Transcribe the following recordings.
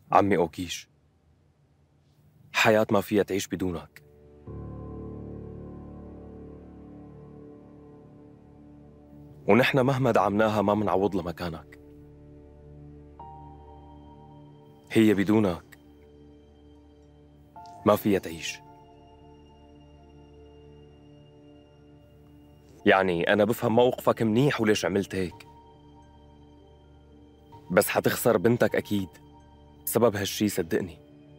عمي أوكيش، حياة ما فيها تعيش بدونك. ونحن مهما دعمناها ما منعوض لها مكانك. هي بدونك ما فيها تعيش. يعني أنا بفهم موقفك منيح وليش عملت هيك، بس حتخسر بنتك أكيد سبب هالشي، صدقني.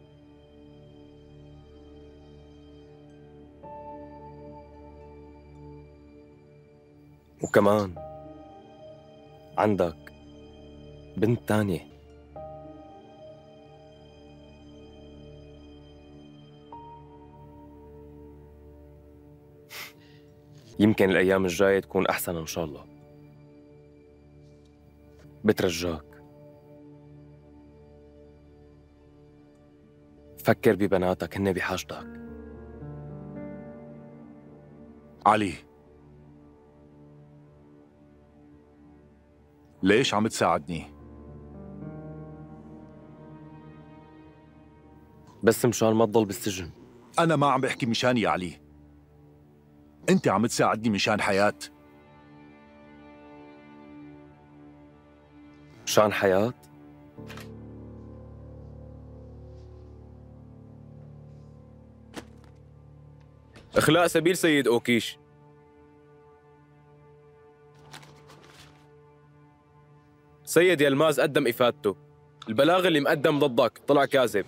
وكمان عندك بنت تانية. يمكن الأيام الجاية تكون أحسن إن شاء الله. بترجاك فكر ببناتك، هن بحاجتك. علي، ليش عم تساعدني؟ بس مشان ما تضل بالسجن. أنا ما عم بحكي مشان يا علي، أنت عم تساعدني مشان حياة. مشان حياة؟ إخلاء سبيل سيد أوكيش. سيد يلماز قدم إفادته. البلاغ اللي مقدم ضدك طلع كاذب.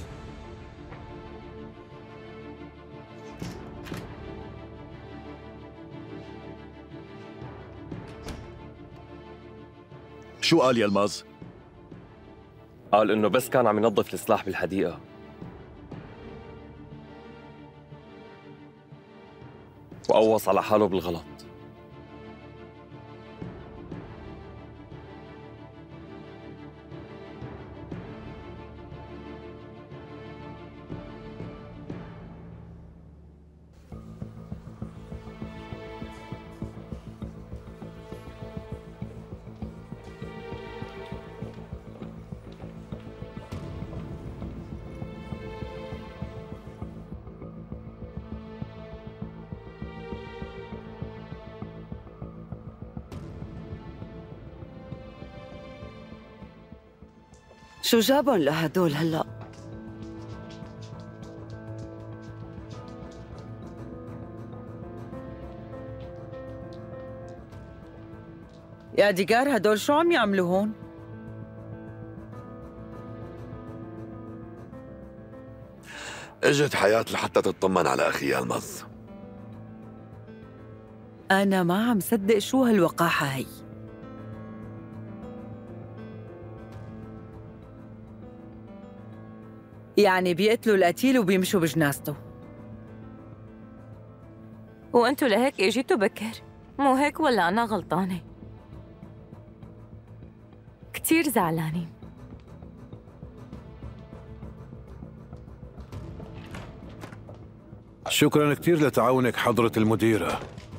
شو قال يلماز؟ قال إنه بس كان عم ينظف السلاح بالحديقة، وقوص على حاله بالغلط. شو جابن لهدول هلأ؟ يا ديجار، هدول شو عم يعملوا هون؟ اجت حياة لحتى تطمن على أخي يلمظ. أنا ما عم صدق شو هالوقاحة هي. يعني بيقتلوا القتيل وبيمشوا بجنازته. وانتوا لهيك اجيتوا بكر؟ مو هيك ولا أنا غلطانة؟ كتير زعلانين. شكراً كثير لتعاونك حضرة المديرة.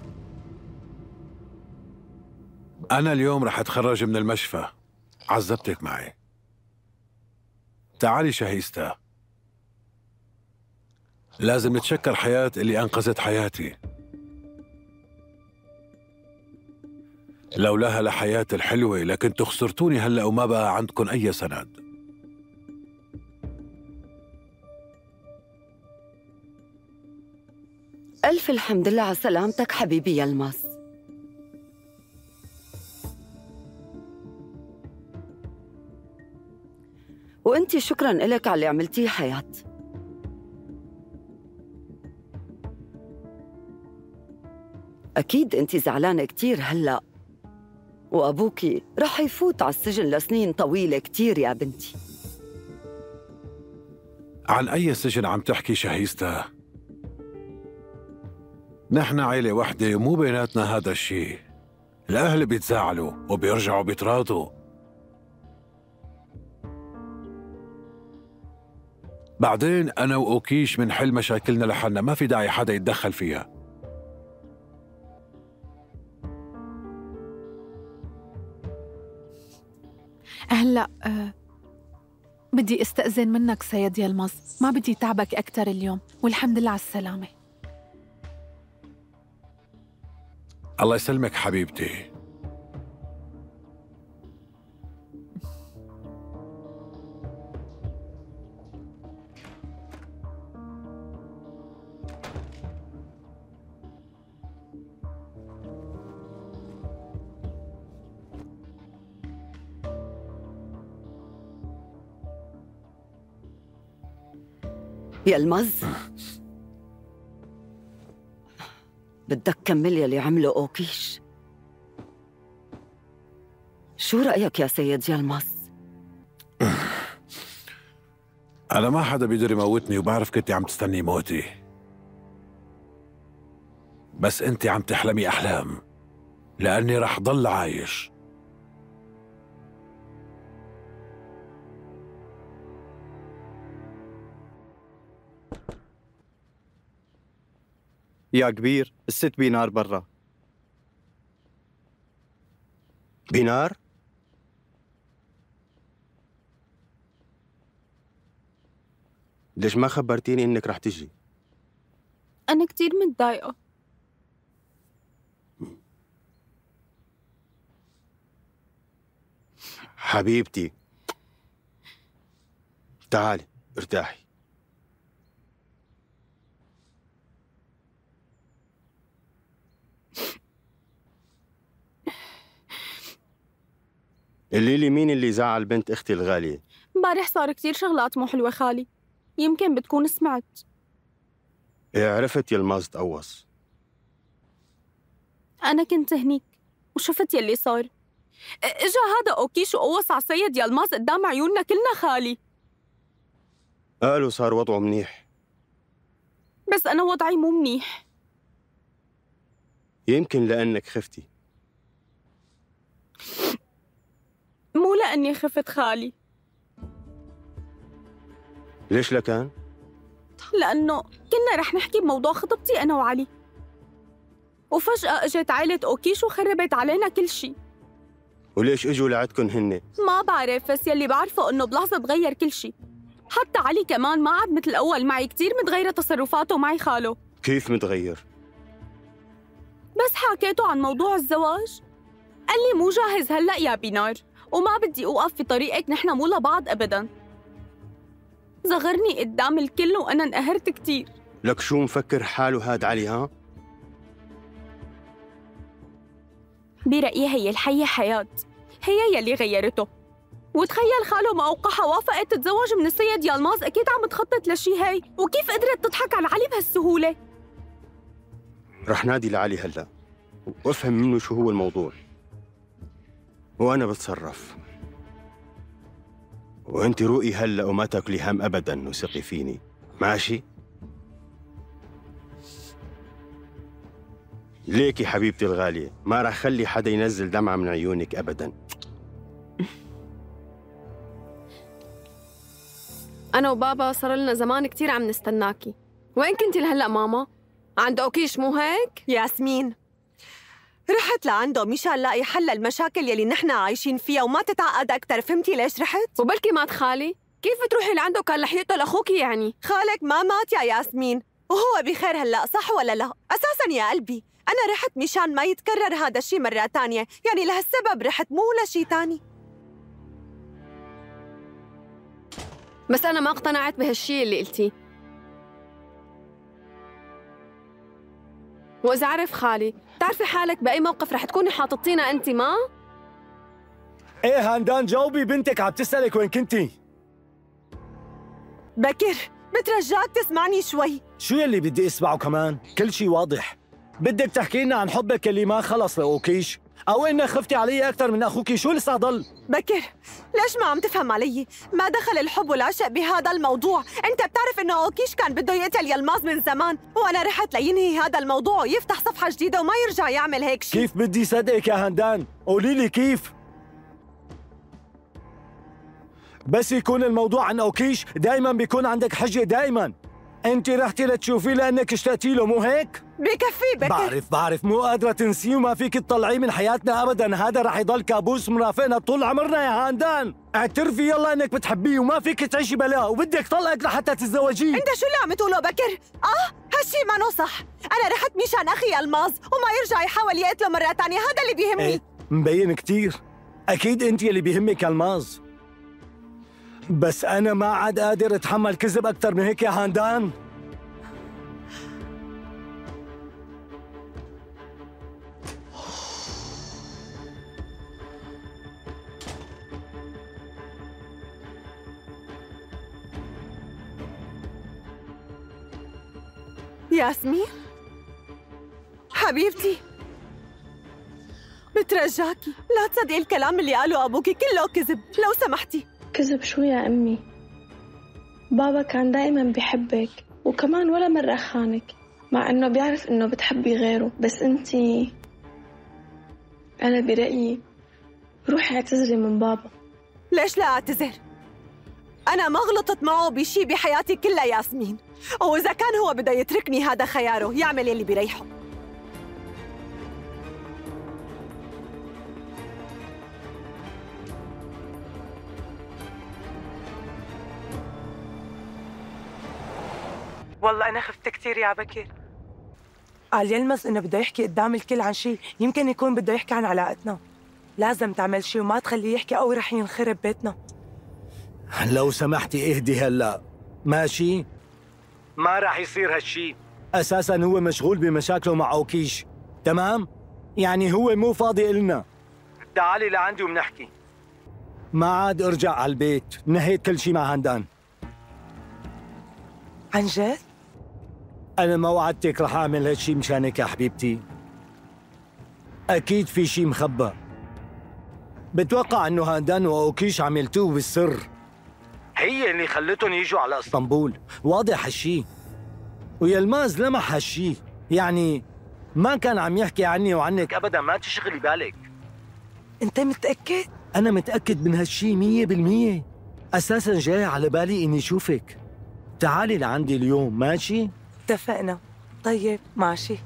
أنا اليوم رح أتخرج من المشفى، عذبتك معي. تعالي شهيستا، لازم نتشكر حياة اللي أنقذت حياتي. لولاها لحياة الحلوة لكنتوا خسرتوني هلأ وما بقى عندكم أي سند. ألف الحمد لله على سلامتك حبيبي يلماس. وأنتِ شكراً إلك على اللي عملتيه حياة. أكيد أنتِ زعلانة كتير هلأ، وأبوكي رح يفوت على السجن لسنين طويلة كتير يا بنتي. عن أي سجن عم تحكي شهيستا؟ نحن عيلة وحدة ومو بيناتنا هذا الشيء. الأهل بيتزاعلوا وبيرجعوا بيتراضوا. بعدين أنا وأوكيش منحل مشاكلنا لحالنا، ما في داعي حدا يتدخل فيها. هلأ بدي استأذن منك سيد يلمظ، ما بدي تعبك أكتر اليوم، والحمد لله على السلامة. الله يسلمك حبيبتي. يلمظ، بدك كمل يلي عمله أوكيش. شو رأيك يا سيد يلمظ؟ أنا ما حدا بيقدر يموتني، وبعرف كنتي عم تستني موتي، بس أنت عم تحلمي أحلام، لأني رح ضل عايش. يا كبير، ال6 بينار برا. بينار؟ ليش ما خبرتيني انك رح تجي؟ أنا كتير متضايقة. حبيبتي تعالي ارتاحي. قولي لي مين اللي زعل بنت اختي الغالية؟ امبارح صار كتير شغلات مو حلوة خالي، يمكن بتكون سمعت. ايه عرفت يلمظ تقوص. أنا كنت هنيك وشفت يلي صار. إجا هذا أوكيش وقوص على سيد يلمظ قدام عيوننا كلنا خالي. قالوا صار وضعه منيح. بس أنا وضعي مو منيح. يمكن لأنك خفتي. مو لأني خفت خالي. ليش لكان؟ لأنه كنا رح نحكي بموضوع خطبتي أنا وعلي، وفجأة اجت عائلة أوكيش وخربت علينا كل شي. وليش اجوا لعندكن هن؟ ما بعرف، بس يلي بعرفه إنه بلحظة تغير كل شي. حتى علي كمان ما عاد مثل الأول معي، كتير متغيرة تصرفاته معي خاله. كيف متغير؟ بس حكيته عن موضوع الزواج، قال لي مو جاهز هلأ يا بينار، وما بدي أوقف في طريقك، نحن مو لبعض أبداً. زغرني قدام الكل وأنا انقهرت كتير. لك شو مفكر حاله هاد علي ها؟ برأيي هي الحية حياة، هي يلي غيرته. وتخيل خاله ما أوقعها وافقت تتزوج من السيد يلمظ، أكيد عم تخطط لشي هي، وكيف قدرت تضحك على علي بهالسهولة؟ رح نادي لعلي هلا وافهم منه شو هو الموضوع، وأنا بتصرف. وأنت روقي هلا وما تاكلي هم أبداً، وثقي فيني، ماشي؟ ليكي حبيبتي الغالية، ما رح خلي حدا ينزل دمعة من عيونك أبداً. أنا وبابا صار لنا زمان كتير عم نستناكي. وين كنتي لهلأ ماما؟ عند أوكيش مو هيك؟ ياسمين، رحت لعنده مشان لاقي حل المشاكل يلي نحن عايشين فيها وما تتعقد أكتر. فهمتي ليش رحت؟ وبلكي مات خالي؟ كيف تروحي لعنده كان رح يقتل أخوكي يعني؟ خالك ما مات يا ياسمين، وهو بخير هلأ، صح ولا لا؟ أساساً يا قلبي أنا رحت مشان ما يتكرر هذا الشيء مرة تانية، يعني لهالسبب رحت مو لشي تاني. بس أنا ما اقتنعت بهالشيء اللي قلتيه. وإذا عرف خالي، بتعرفي حالك بأي موقف رح تكوني حاططينا أنت ما؟ إيه هندان، جاوبي، بنتك عم تسألك وين كنتي. بكر بترجاك تسمعني شوي. شو يلي بدي اسمعه كمان؟ كل شي واضح. بدك تحكي لنا عن حبك اللي ما خلص لأوكيش، أو إنك خفتي علي أكثر من أخوكي؟ شو لسه ضل؟ بكر ليش ما عم تفهم علي؟ ما دخل الحب والعشق بهذا الموضوع. أنت بتعرف إنه أوكيش كان بده يقتل يلمظ من زمان، وأنا رحت لينهي هذا الموضوع ويفتح صفحة جديدة وما يرجع يعمل هيك شيء. كيف بدي صدقك يا هندان؟ قولي لي كيف؟ بس يكون الموضوع عن أوكيش دايما بيكون عندك حجة دايما. انت رحتي لتشوفيه لانك اشتقتي له، مو هيك؟ بكفي بكر. بعرف مو قادرة تنسيه وما فيك تطلعيه من حياتنا ابدا، هذا رح يضل كابوس مرافقنا طول عمرنا يا هاندان. اعترفي يلا انك بتحبيه وما فيك تعيشي بلاه وبدك طلقك لحتى تتزوجيه. انت شو اللي عم تقوله بكر؟ هالشي ما صح. انا رحت مشان اخي الماظ وما يرجع يحاول يقتله مرة تانية، هذا اللي بيهمني. ايه مبين كتير. اكيد انت اللي بيهمك الماظ، بس انا ما عاد قادر اتحمل كذب اكثر من هيك يا هاندان. ياسمين حبيبتي، بترجاكي لا تصدقي الكلام اللي قاله أبوكي، كله كذب لو سمحتي. كذب شو يا أمي؟ بابا كان دائما بيحبك وكمان ولا مرة خانك، مع إنه بيعرف إنه بتحبي غيره، بس أنتي، أنا برأيي روحي اعتذري من بابا. ليش لا أعتذر؟ أنا ما غلطت معه بشي بحياتي كلها ياسمين، وإذا كان هو بده يتركني هذا خياره، يعمل يلي بيريحه. والله أنا خفت كتير يا بكر. قال يلمس إنه بده يحكي قدام الكل عن شيء، يمكن يكون بده يحكي عن علاقتنا. لازم تعمل شيء وما تخليه يحكي أو رح ينخرب بيتنا. لو سمحتي اهدي هلا، ماشي؟ ما راح يصير هالشي، أساساً هو مشغول بمشاكله مع أوكيش، تمام؟ يعني هو مو فاضي إلنا. تعالي لعندي وبنحكي. ما عاد ارجع على البيت، نهيت كل شي مع هندان. عن جد؟ أنا ما وعدتك رح أعمل هالشي مشانك يا حبيبتي. أكيد في شي مخبى. بتوقع إنه هندان وأوكيش عملتوه بالسر، هي اللي خلتهم يجوا على اسطنبول، واضح هالشي. ويلماز لمح هالشي، يعني ما كان عم يحكي عني وعنك أبداً، ما تشغلي بالك. أنت متأكد؟ أنا متأكد من هالشي 100%. أساساً جاي على بالي إني شوفك. تعالي لعندي اليوم، ماشي؟ اتفقنا. طيب ماشي.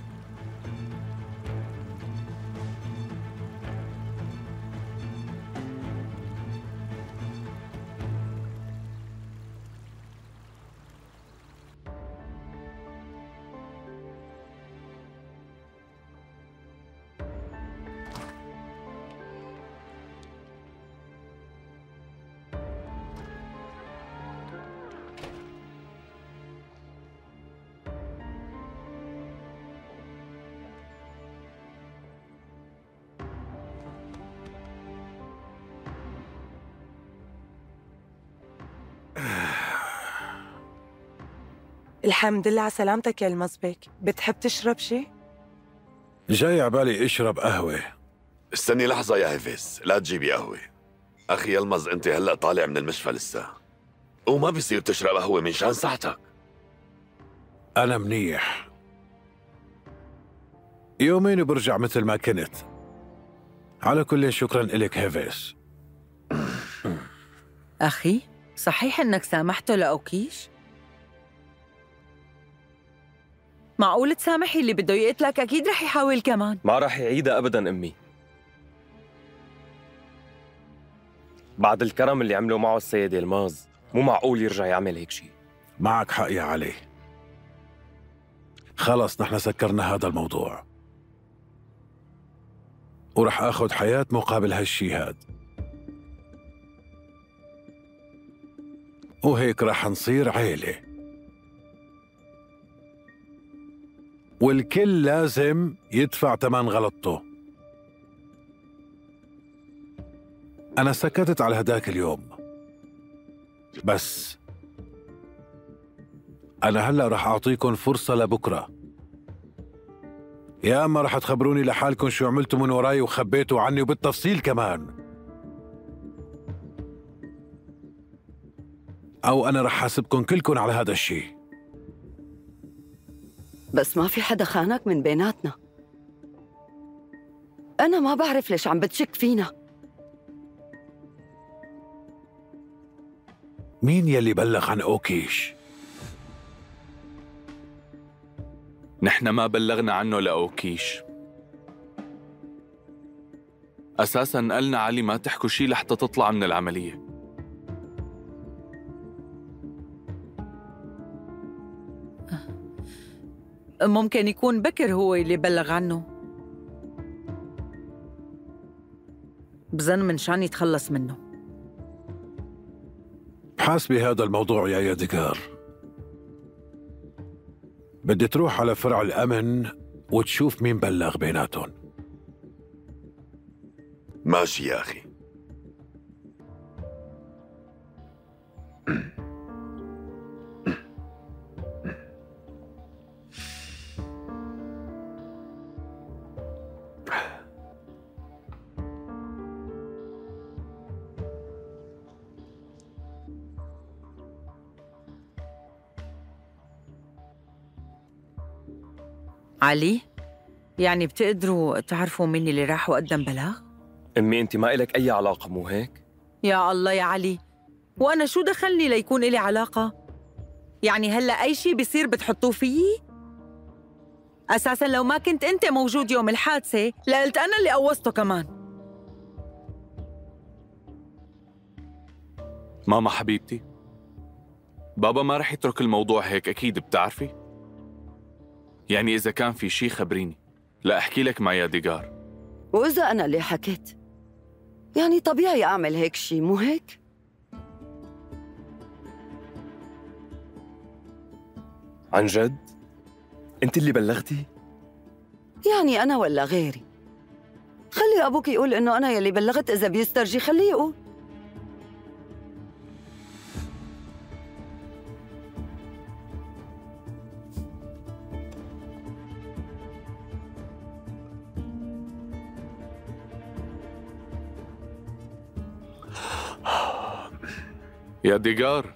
الحمد لله على سلامتك يا المزبك. بتحب تشرب شي؟ جاي عبالي اشرب قهوة. استني لحظة يا هيفيس، لا تجيبي قهوة. أخي يلمز، أنت هلأ طالع من المشفى لسه، وما بيصير تشرب قهوة من شان صحتك. أنا منيح، يومين وبرجع مثل ما كنت. على كل شكراً إلك هيفيس. أخي، صحيح إنك سامحته لأوكيش؟ معقول تسامحي اللي بده يقتلك؟ أكيد رح يحاول كمان. ما رح يعيدها أبداً أمي. بعد الكرم اللي عمله معه السيد يلماز، مو معقول يرجع يعمل هيك شيء. معك حق يا علي. خلص نحن سكرنا هذا الموضوع، ورح آخذ حياة مقابل هالشي هاد، وهيك رح نصير عيلة، والكل لازم يدفع ثمن غلطته. أنا سكتت على هداك اليوم، بس أنا هلأ رح أعطيكم فرصة لبكرة. يا أما رح تخبروني لحالكم شو عملتوا من وراي وخبيتوا عني وبالتفصيل كمان، أو أنا رح حاسبكم كلكم على هذا الشيء. بس ما في حدا خانك من بيناتنا. أنا ما بعرف ليش عم بتشك فينا. مين يلي بلغ عن أوكيش؟ نحن ما بلغنا عنه لأوكيش. أساساً قالنا علي ما تحكوا شي لحتى تطلع من العملية. ممكن يكون بكر هو اللي بلغ عنه. بظن من شان يتخلص منه. حاسبي هذا الموضوع يا ياديغار. بدي تروح على فرع الأمن وتشوف مين بلغ بيناتهم. ماشي يا أخي. علي، يعني بتقدروا تعرفوا مين اللي راح وقدم بلاغ؟ أمي أنت ما إلك أي علاقة مو هيك؟ يا الله يا علي، وأنا شو دخلني ليكون إلي علاقة؟ يعني هلأ أي شي بيصير بتحطوه فيي؟ أساساً لو ما كنت أنت موجود يوم الحادثة لقلت أنا اللي قوصته كمان. ماما حبيبتي، بابا ما رح يترك الموضوع هيك، أكيد بتعرفي. يعني إذا كان في شي خبريني لا أحكي لك مع ياديغار. وإذا أنا اللي حكيت يعني طبيعي أعمل هيك شي، مو هيك؟ عن جد؟ أنت اللي بلغتي؟ يعني أنا ولا غيري؟ خلي أبوك يقول إنه أنا يلي بلغت، إذا بيسترجي خليه يقول. ياديغار،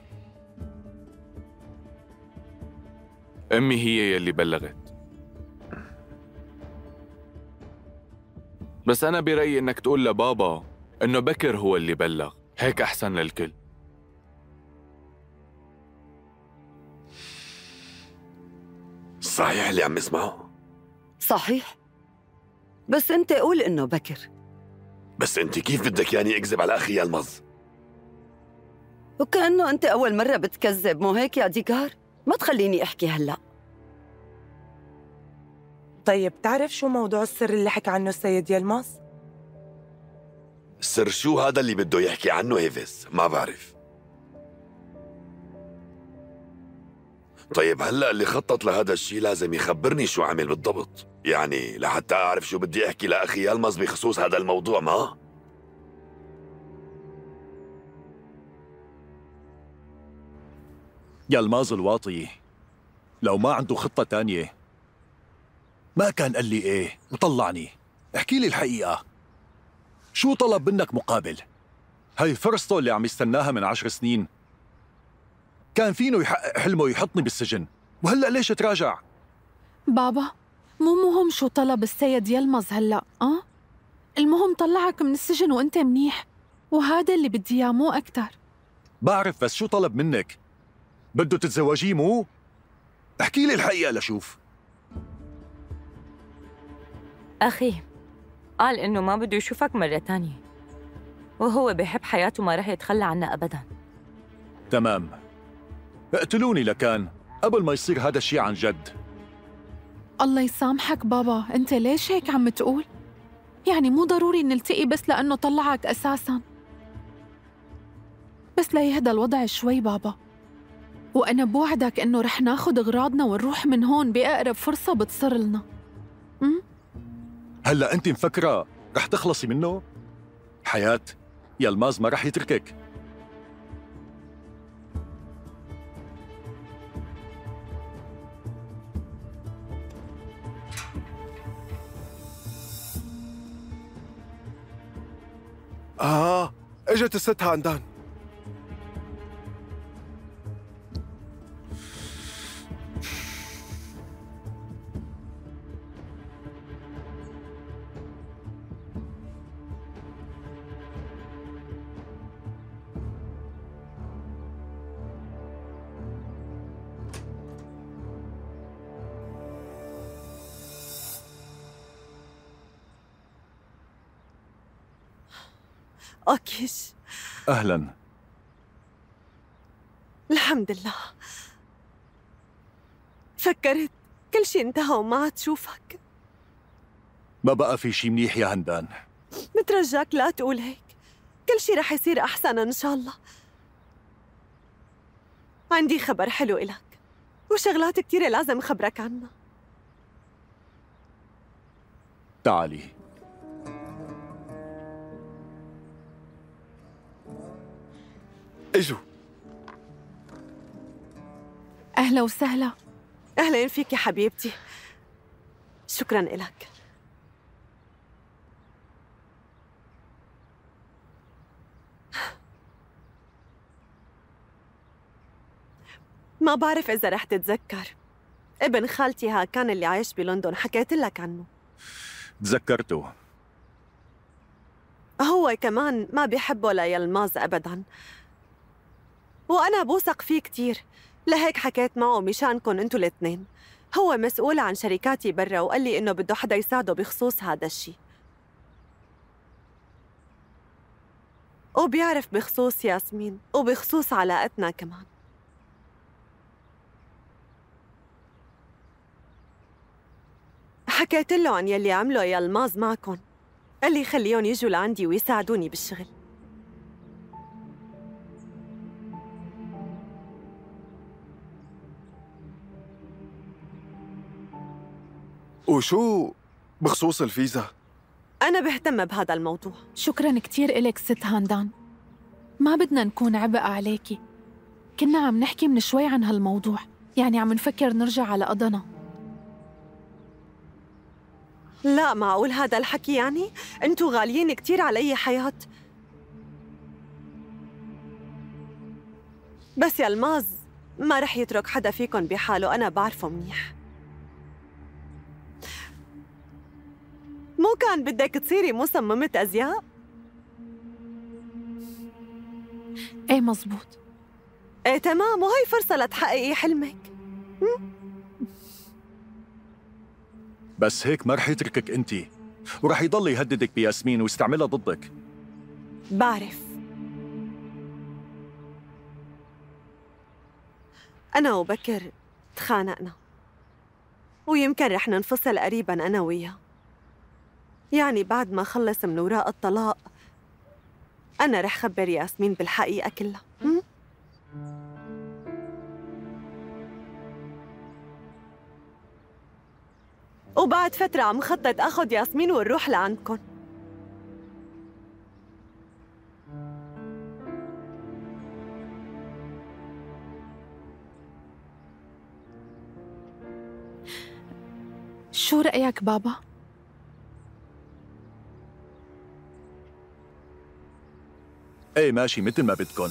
أمي هي يلي بلغت، بس أنا برأيي إنك تقول لبابا إنه بكر هو اللي بلغ، هيك أحسن للكل. صحيح اللي عم اسمعه؟ صحيح، بس أنت قول إنه بكر. بس أنت كيف بدك يعني أكذب على أخي يلمظ؟ وكأنه أنت أول مرة بتكذب، مو هيك يا ديغار؟ ما تخليني أحكي هلأ. طيب بتعرف شو موضوع السر اللي حكى عنه السيد يلمظ؟ سر شو هذا اللي بده يحكي عنه هيفيس؟ ما بعرف. طيب هلأ اللي خطط لهذا الشيء لازم يخبرني شو عمل بالضبط، يعني لحتى أعرف شو بدي أحكي لأخي يلمظ بخصوص هذا الموضوع. ما يلماظ الواطي لو ما عنده خطة تانية ما كان قال لي ايه وطلعني. احكي لي الحقيقة، شو طلب منك مقابل؟ هاي فرصته اللي عم يستناها من 10 سنين، كان فينه يحقق حلمه يحطني بالسجن، وهلأ ليش تراجع؟ بابا، مو مهم شو طلب السيد يلمظ هلأ، المهم طلعك من السجن وانت منيح، وهذا اللي بدي اياه مو أكتر. بعرف، بس شو طلب منك؟ بده تتزوجيه مو؟ احكي لي الحقيقة لشوف. أخي قال إنه ما بده يشوفك مرة تانية، وهو بيحب حياته ما رح يتخلى عنها أبداً. تمام، اقتلوني لكان قبل ما يصير هذا الشيء عن جد. الله يسامحك بابا، انت ليش هيك عم تقول؟ يعني مو ضروري نلتقي بس لأنه طلعك أساساً، بس ليهدى الوضع شوي بابا، وأنا بوعدك إنه رح ناخد أغراضنا ونروح من هون بأقرب فرصة بتصير لنا. هلأ أنت مفكرة رح تخلصي منه؟ حياة يلماظ ما رح يتركك. اجت الست هاندان. أوكيش. أهلاً. الحمد لله. فكرت كل شي انتهى وما عاد شوفك. ما بقى في شي منيح يا هندان. بترجاك لا تقول هيك، كل شي رح يصير أحسن إن شاء الله. عندي خبر حلو إلك وشغلات كتيرة لازم خبرك عنها. تعالي. اجوا. أهلا وسهلا. أهلين فيك يا حبيبتي. شكراً إلك. ما بعرف إذا رح تتذكر ابن خالتي كان اللي عايش بلندن، حكيت لك عنه. تذكرته. هو كمان ما بيحبه ليلماظ أبداً، وأنا بوثق فيه كتير، لهيك حكيت معه مشانكن انتو الاثنين. هو مسؤول عن شركاتي برا وقال لي إنه بده حدا يساعده بخصوص هذا الشيء، وبيعرف بخصوص ياسمين وبخصوص علاقتنا كمان. حكيت له عن يلي عمله يلماظ معكن، قال لي خليهم يجوا لعندي ويساعدوني بالشغل. وشو بخصوص الفيزا؟ أنا بهتم بهذا الموضوع. شكراً كتير إلك ست هاندان، ما بدنا نكون عبء عليكي، كنا عم نحكي من شوي عن هالموضوع، يعني عم نفكر نرجع على قضنا. لا معقول هذا الحكي؟ يعني انتو غاليين كتير علي حياة. بس يلماظ ما رح يترك حدا فيكن بحاله، أنا بعرفه منيح. مو كان بدك تصيري مصممة أزياء؟ ايه مزبوط. ايه تمام، وهي فرصة لتحققي حلمك. بس هيك ما رح يتركك انتي، ورح يضل يهددك بياسمين ويستعملها ضدك. بعرف. أنا وبكر تخانقنا، ويمكن رح ننفصل قريباً أنا وياه. يعني بعد ما خلص من وراء الطلاق أنا رح خبر ياسمين بالحقيقة كلها. وبعد فترة عم خطط أخذ ياسمين ونروح لعندكن. شو رأيك بابا؟ ايه ماشي مثل ما بدكن.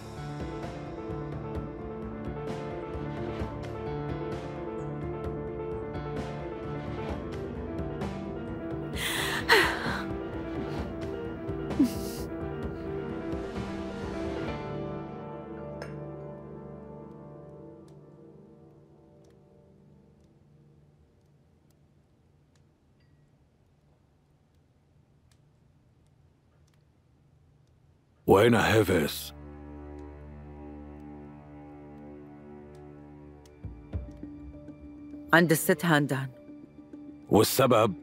وين هيفيس؟ عند الست هاندان. والسبب؟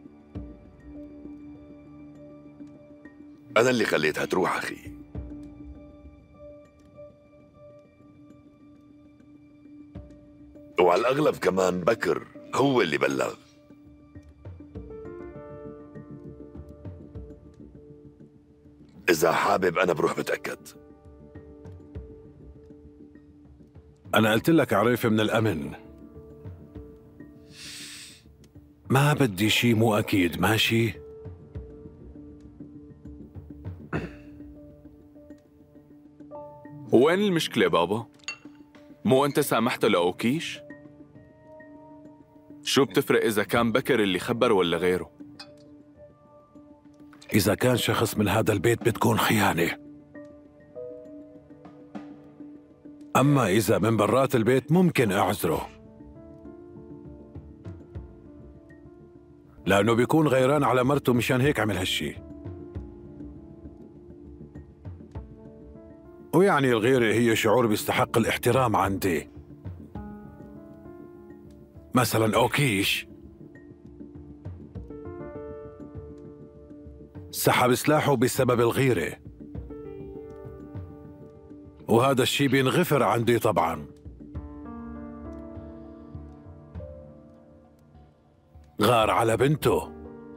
أنا اللي خليتها تروح أخي. وعلى الأغلب كمان بكر هو اللي بلغ. إذا حابب أنا بروح بتأكد. أنا قلت لك عريفة من الأمن، ما بدي شي مو أكيد. ماشي؟ وين المشكلة بابا؟ مو أنت سامحت لأوكيش؟ شو بتفرق إذا كان بكر اللي خبر ولا غيره؟ إذا كان شخص من هذا البيت بتكون خيانة، أما إذا من برات البيت ممكن أعذره، لأنه بيكون غيران على مرته، مشان هيك عمل هالشي. ويعني الغيرة هي شعور بيستحق الاحترام عندي. مثلا أوكيش سحب سلاحه بسبب الغيرة، وهذا الشيء بينغفر عندي طبعا. غار على بنته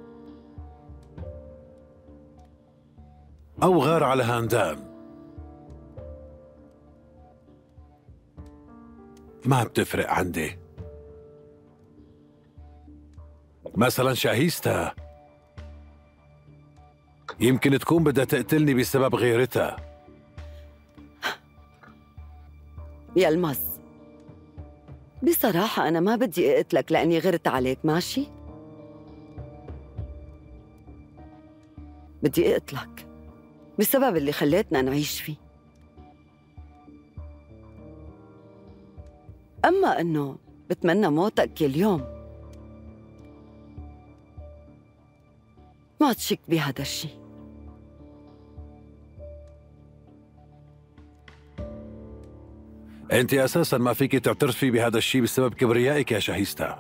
أو غار على هاندان، ما بتفرق عندي. مثلا شاهيستا يمكن تكون بدها تقتلني بسبب غيرتها. يلمز، بصراحة أنا ما بدي أقتلك لأني غرت عليك، ماشي؟ بدي أقتلك بسبب اللي خليتنا نعيش فيه. أما أنه بتمنى موتك كل يوم، ما تشك بهذا الشيء. أنت أساساً ما فيك تعترفي بهذا الشيء بسبب كبريائك يا شاهيستا.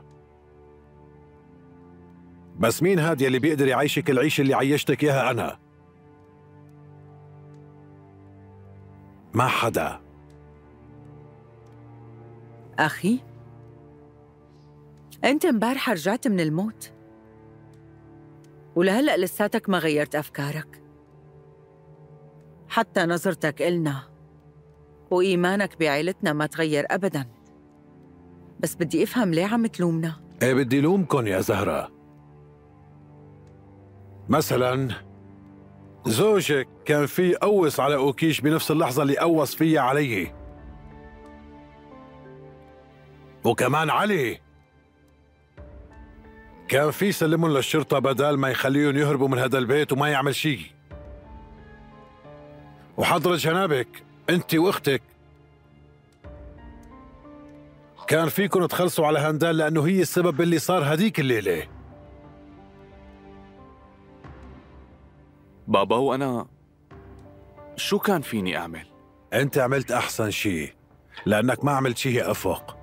بس مين هادي اللي بيقدر يعيشك العيشة اللي عيشتك إياها أنا؟ ما حدا. أخي، أنت امبارحة رجعت من الموت ولهلأ لساتك ما غيرت أفكارك، حتى نظرتك إلنا وإيمانك بعيلتنا ما تغير أبداً. بس بدي أفهم ليه عم تلومنا؟ إيه بدي لومكن يا زهرة. مثلاً زوجك كان في يقوص على أوكيش بنفس اللحظة اللي قوص فيها علي، وكمان علي كان في يسلمهم للشرطة بدال ما يخليهم يهربوا من هذا البيت وما يعمل شيء. وحضرة جنابك انت واختك كان فيكم تخلصوا على هندال لأنه هي السبب اللي صار هديك الليلة. بابا وأنا شو كان فيني أعمل؟ أنت عملت أحسن شيء لأنك ما عملت شيء يا أفق.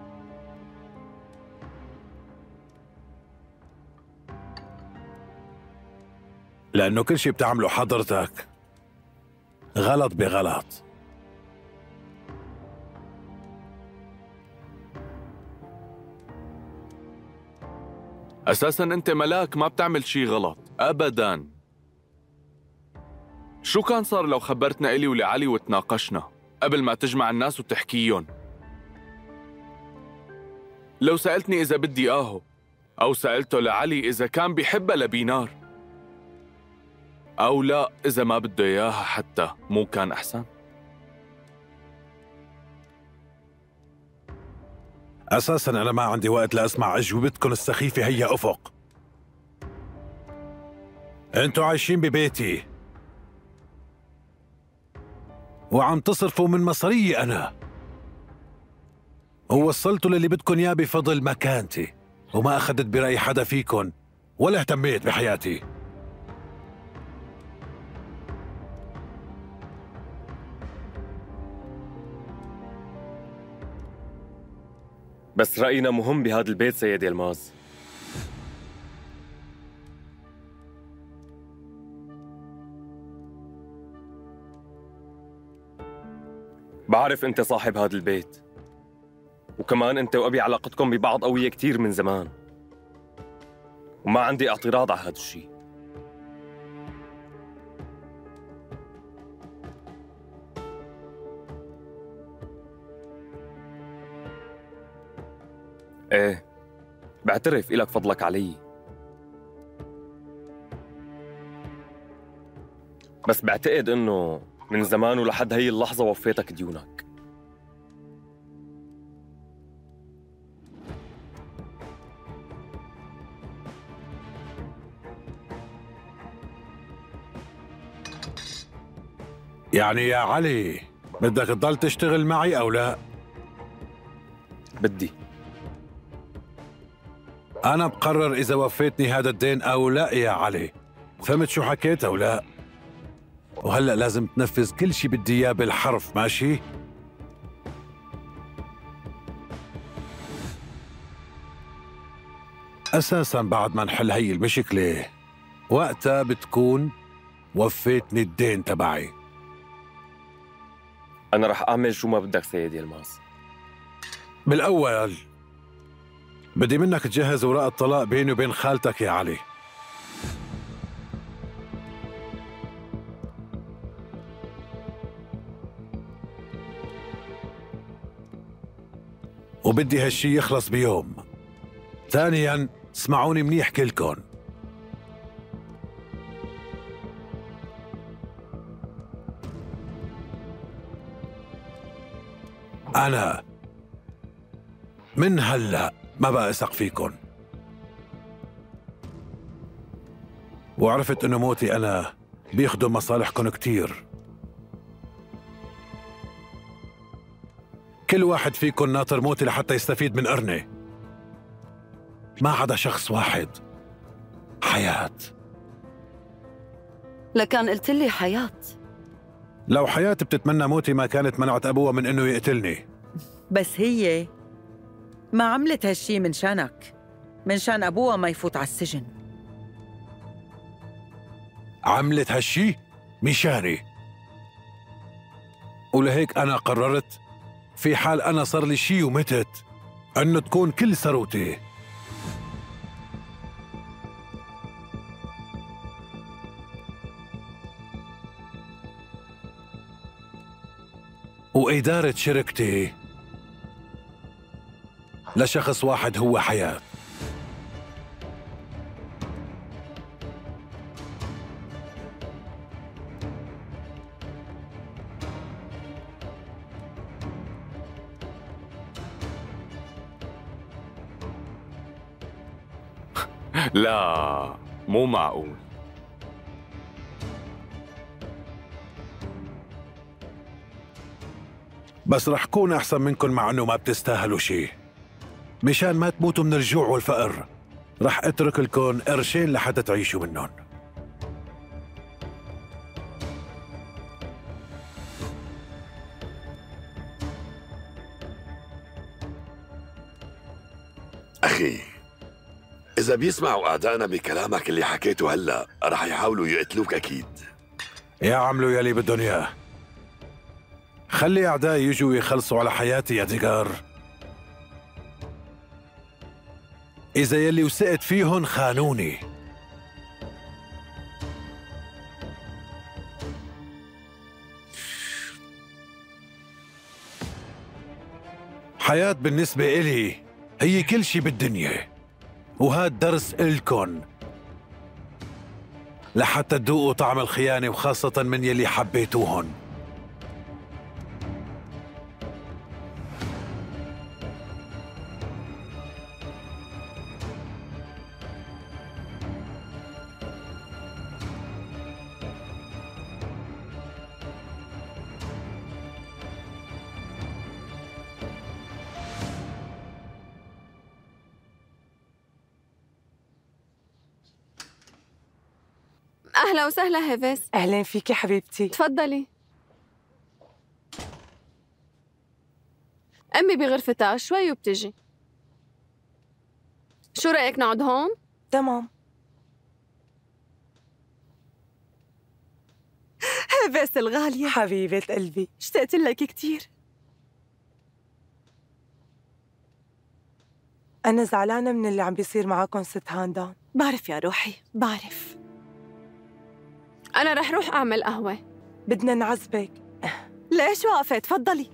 لأنه كل شيء بتعمله حضرتك غلط بغلط. أساساً أنت ملاك ما بتعمل شي غلط أبداً. شو كان صار لو خبرتنا إلي ولعلي وتناقشنا قبل ما تجمع الناس وتحكيهم؟ لو سألتني إذا بدي آهو، أو سألته لعلي إذا كان بيحبها لبينار، أو لا إذا ما بده إياها حتى، مو كان أحسن؟ أساساً أنا ما عندي وقت لأسمع أجوبتكم السخيفة هي أفق. أنتوا عايشين ببيتي وعم تصرفوا من مصاريي أنا، ووصلتوا للي بدكن إياه بفضل مكانتي، وما أخذت برأي حدا فيكن ولا اهتميت بحياتي. بس رأينا مهم بهذا البيت سيد يلماز. بعرف أنت صاحب هذا البيت، وكمان أنت وأبي علاقتكم ببعض قوية كتير من زمان، وما عندي اعتراض على هذا الشيء. ايه بعترف إلك فضلك علي، بس بعتقد إنه من زمان ولحد هي اللحظة وفيتك ديونك. يعني يا علي بدك تضل تشتغل معي أو لا؟ بدي. أنا بقرر إذا وفيتني هذا الدين أو لا يا علي. فهمت شو حكيت أو لا؟ وهلأ لازم تنفذ كل شي بدي إياه بالحرف، ماشي؟ أساساً بعد ما نحل هي المشكلة وقتها بتكون وفيتني الدين تبعي. أنا رح أعمل شو ما بدك سيدي يلماس. بالأول بدي منك تجهز وراء الطلاق بيني وبين خالتك يا علي. وبدي هالشي يخلص بيوم. ثانياً اسمعوني منيح كلكن. أنا من هلأ ما بقى أثق فيكن، وعرفت إنه موتي أنا بيخدم مصالحكن كتير. كل واحد فيكن ناطر موتي لحتى يستفيد من قرني. ما عدا شخص واحد، حياة. لكان قلت لي حياة. لو حياة بتتمنى موتي ما كانت منعت أبوها من إنه يقتلني. بس هي ما عملت هالشي من شانك، من شان أبوها ما يفوت على السجن. عملت هالشي مشاني، ولهيك أنا قررت في حال أنا صار لي شي ومتت أنه تكون كل ثروتي وإدارة شركتي لشخص واحد هو حياة. لا مو معقول. بس رح كون أحسن منكم مع أنه ما بتستاهلوا شي. مشان ما تموتوا من الجوع والفقر رح أترك لكم قرشين لحتى تعيشوا منهم. أخي، إذا بيسمعوا أعدائنا بكلامك اللي حكيته هلأ رح يحاولوا يقتلوك أكيد. يعملوا يلي بدهم إياه. خلي أعدائي يجوا يخلصوا على حياتي يا ديغار. إذا يلي وثقت فيهن خانوني. حياة بالنسبة إلي هي كل شي بالدنيا، وهاد درس إلكن لحتى تذوقوا طعم الخيانة، وخاصة من يلي حبيتوهن. أهلا وسهلا هيفيس. أهلين فيكي حبيبتي. تفضلي. أمي بغرفتها شوي وبتجي. شو رأيك نقعد هون؟ تمام. هيفيس الغالية حبيبة قلبي، اشتقت لك كتير. أنا زعلانة من اللي عم بيصير معاكم ست هاندان. بعرف يا روحي، بعرف. أنا رح روح أعمل قهوة. بدنا نعذبك. ليش واقفة؟ تفضلي.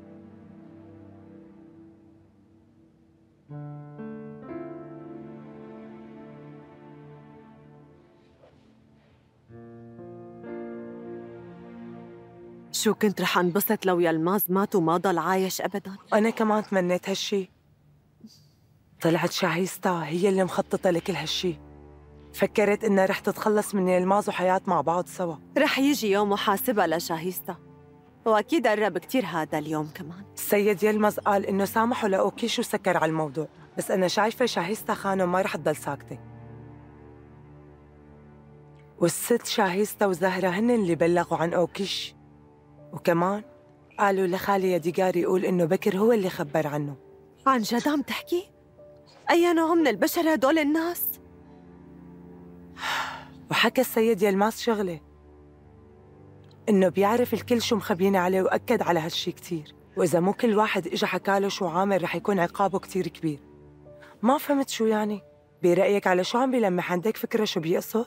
شو كنت رح انبسط لو يلماز مات وما ضل عايش أبداً. أنا كمان تمنيت هالشي. طلعت شاهيستا هي اللي مخططة لكل هالشي. فكرت إنها رح تتخلص من يلماز وحياة مع بعض سوا. رح يجي يوم وحاسبها لشاهيستا، وأكيد قرب كتير هذا اليوم كمان. السيد يلمز قال إنه سامحوا لأوكيش وسكر على الموضوع، بس أنا شايفة شاهيستا خانم ما رح تضل ساكتة. والست شاهيستا وزهرة هن اللي بلغوا عن أوكيش، وكمان قالوا لخالي يديغار يقول إنه بكر هو اللي خبر عنه. عن جد عم تحكي؟ أي نوع من البشر هدول الناس؟ وحكى السيد يلماس شغلة إنه بيعرف الكل شو مخبيين عليه، وأكد على هالشي كتير، وإذا مو كل واحد إجا حكاله شو عامل رح يكون عقابه كتير كبير. ما فهمت شو يعني؟ برأيك على شو عم بيلمح؟ عندك فكرة شو بيقصد؟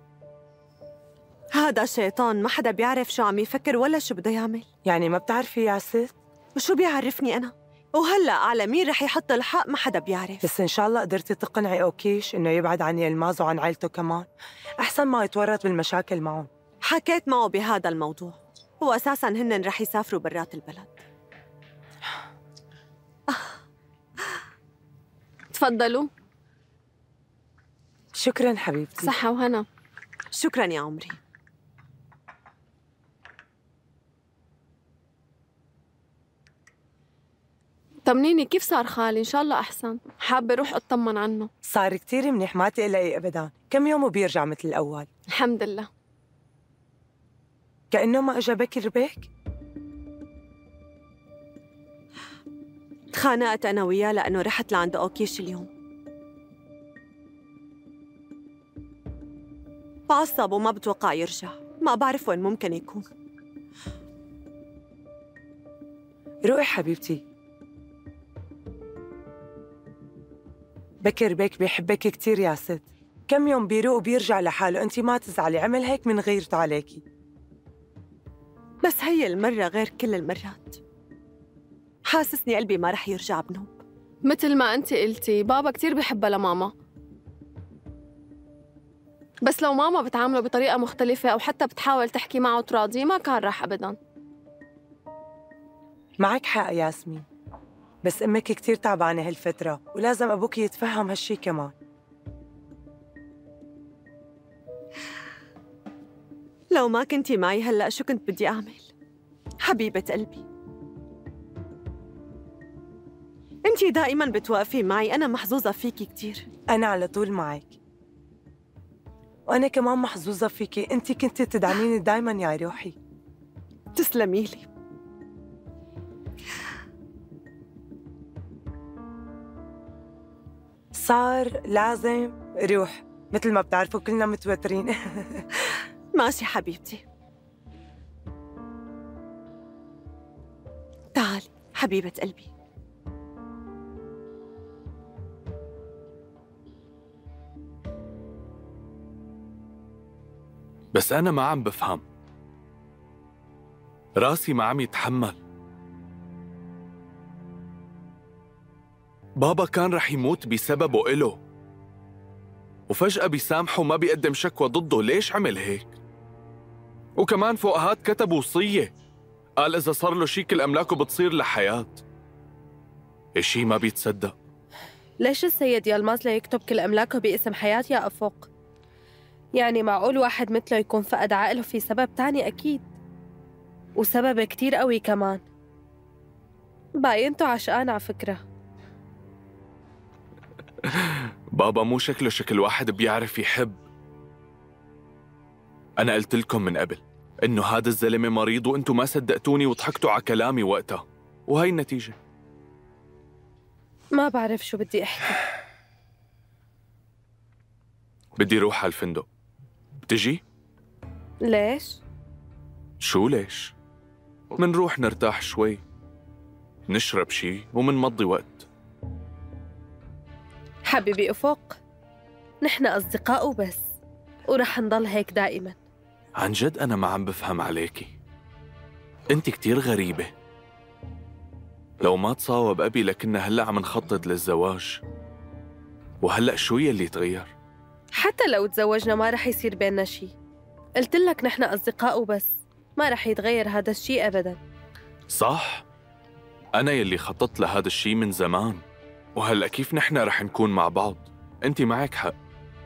هذا شيطان، ما حدا بيعرف شو عم يفكر ولا شو بده يعمل. يعني ما بتعرفي يا ست؟ وشو بيعرفني أنا؟ وهلأ على مين رح يحط الحق ما حدا بيعرف. بس إن شاء الله قدرتي تقنعي أوكيش إنه يبعد عن يلماز وعن عائلته كمان، أحسن ما يتورط بالمشاكل معهم. حكيت معه بهذا الموضوع، هو أساساً هن رح يسافروا برات البلد. تفضلوا. شكراً حبيبتي. صحة وهنا. شكراً يا عمري. طمنيني كيف صار خالي؟ إن شاء الله أحسن، حابة أروح أطمن عنه. صار كتير منيح، ما تقلقي أبداً، كم يوم وبيرجع مثل الأول. الحمد لله. كأنه ما إجا بكر بيك؟ تخانقت أنا وياه لأنه رحت لعند أوكيش اليوم. بعصب وما بتوقع يرجع، ما بعرف وين ممكن يكون. روقي حبيبتي، بكر بيك بيحبك كتير يا ست، كم يوم بيروق وبيرجع لحاله، أنت ما تزعلي، عمل هيك من غيرته عليكي. بس هي المرة غير كل المرات، حاسسني قلبي ما رح يرجع بنوب. مثل ما أنت قلتي بابا كتير بيحبها لماما، بس لو ماما بتعامله بطريقة مختلفة أو حتى بتحاول تحكي معه تراضيه ما كان راح أبداً. معك حق ياسمين، بس أمك كتير تعبانة هالفترة ولازم أبوك يتفهم هالشي كمان. لو ما كنتي معي هلأ شو كنت بدي أعمل؟ حبيبة قلبي، أنتي دائماً بتوقفي معي، أنا محظوظة فيكي كتير. أنا على طول معك، وأنا كمان محظوظة فيكي، أنت كنت تدعميني دايماً يا روحي. تسلمي لي. صار لازم روح، مثل ما بتعرفوا كلنا متوترين. ماشي حبيبتي، تعالي حبيبة قلبي. بس أنا ما عم بفهم، راسي ما عم يتحمل. بابا كان رح يموت بسببه إله، وفجأة بيسامحه وما بيقدم شكوى ضده، ليش عمل هيك؟ وكمان فوق هاد كتب وصية، قال إذا صار له شي كل أملاكه بتصير لحياة. إشي ما بيتصدق. ليش السيد يلماس لا يكتب كل أملاكه باسم حياة يا أفق؟ يعني معقول واحد مثله يكون فقد عقله في سبب تاني؟ أكيد، وسبب كتير قوي كمان. باينته عشقان على فكرة. بابا مو شكله شكل واحد بيعرف يحب. أنا قلت لكم من قبل إنه هذا الزلمة مريض وإنتوا ما صدقتوني وضحكتوا على كلامي وقتها، وهي النتيجة. ما بعرف شو بدي أحكي. بدي روح على الفندق، بتجي؟ ليش؟ شو ليش؟ منروح نرتاح شوي، نشرب شي ومنمضي وقت. حبيبي أفق، نحن أصدقاء وبس، ورح نضل هيك دائما. عن جد أنا ما عم بفهم عليكي، أنت كتير غريبة. لو ما تصاوب أبي لكنا هلأ عم نخطط للزواج، وهلأ شو يلي تغير؟ حتى لو تزوجنا ما رح يصير بيننا شي، قلت لك نحن أصدقاء وبس، ما رح يتغير هذا الشي أبدا. صح، أنا يلي خططت لهذا الشي من زمان، وهلأ كيف نحن رح نكون مع بعض؟ أنت معك حق.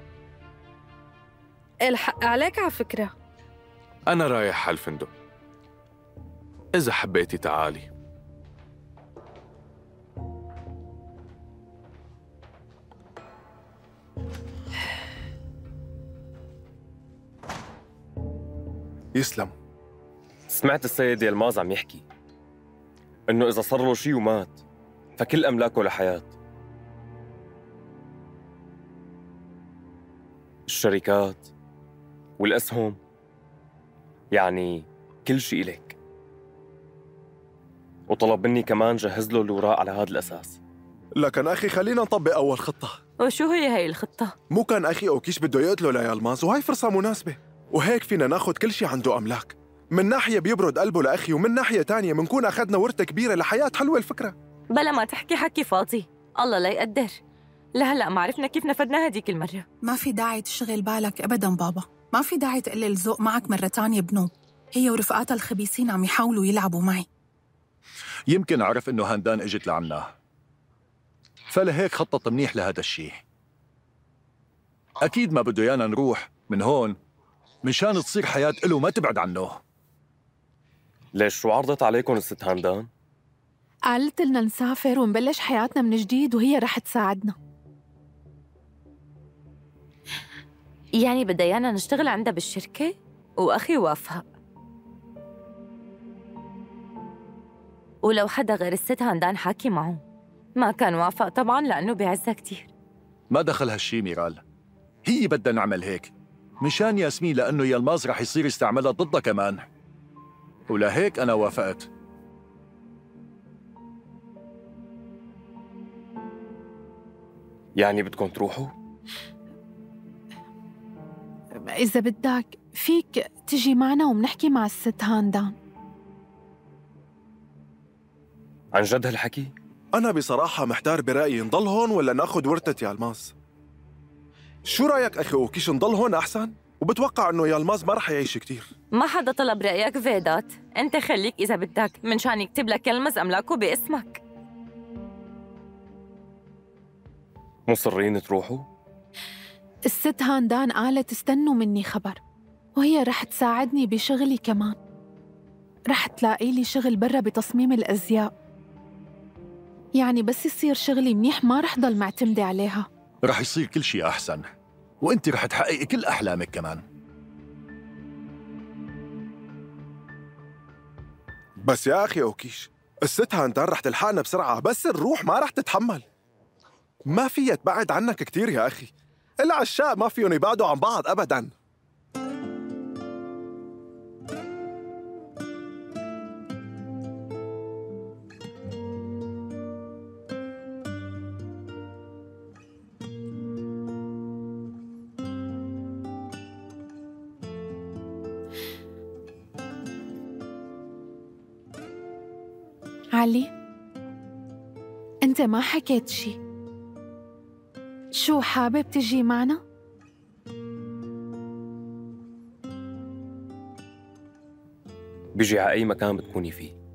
الحق عليك على فكرة. أنا رايح على الفندق، إذا حبيتي تعالي. يسلم. سمعت السيد يلماز عم يحكي إنه إذا صار له شي ومات فكل أملاكه لحياة. الشركات والأسهم، يعني كل شي إليك. وطلب مني كمان جهز له الوراق على هذا الأساس. لكن أخي خلينا نطبق أول خطة. وشو هي الخطة؟ مو كان أخي أوكيش بده يقتله ليلماز، وهاي فرصة مناسبة، وهيك فينا ناخد كل شي عنده أملاك. من ناحية بيبرد قلبه لأخي، ومن ناحية تانية منكون أخذنا ورثة كبيرة لحياة. حلوة الفكرة. بلا ما تحكي حكي فاضي، الله لا يقدر. لهلأ ما عرفنا كيف نفدنا هديك المرة. ما في داعي تشغل بالك أبداً بابا، ما في داعي تقلل الذوق معك مرة تانية بنوب. هي ورفقاتها الخبيثين عم يحاولوا يلعبوا معي. يمكن عرف إنه هندان إجت لعنا، فلهيك خطط منيح لهذا الشيء. أكيد ما بده يانا نروح من هون مشان تصير حياة إله ما تبعد عنه. ليش شو عرضت عليكم الست هندان؟ قالت لنا نسافر ونبلش حياتنا من جديد وهي رح تساعدنا. يعني بدها يانا نشتغل عندها بالشركة؟ وأخي وافق. ولو حدا غير الست هندان حاكي معه ما كان وافق طبعاً لأنه بيعزها كتير. ما دخل هالشي ميرال، هي بدها نعمل هيك مشان ياسمين، لأنه يلماز رح يصير يستعملها ضدها كمان، ولهيك أنا وافقت. يعني بدكم تروحوا؟ إذا بدك فيك تجي معنا ومنحكي مع الست هندان. عن جد هالحكي؟ أنا بصراحة محتار برأيي نضل هون ولا ناخد ورثة يلماز. شو رأيك أخي أوكيش، نضل هون أحسن؟ وبتوقع إنه يلماز ما رح يعيش كتير. ما حدا طلب رأيك فيدات، أنت خليك إذا بدك منشان يكتب لك يلمز أملاكه باسمك. مصرين تروحوا؟ الست هندان قالت استنوا مني خبر، وهي رح تساعدني بشغلي كمان. رح تلاقي لي شغل برا بتصميم الأزياء، يعني بس يصير شغلي منيح ما رح ضل معتمدة عليها. رح يصير كل شيء أحسن، وأنت رح تحققي كل أحلامك كمان. بس يا أخي أوكيش، الست هندان رح تلحقنا بسرعة، بس الروح ما رح تتحمل. ما فيها تبعد عنك كتير يا أخي، العشاق ما فيهم يبعدوا عن بعض أبداً. علي، أنت ما حكيت شي. شو حابب تجي معنا؟ بيجي على أي مكان بتكوني فيه.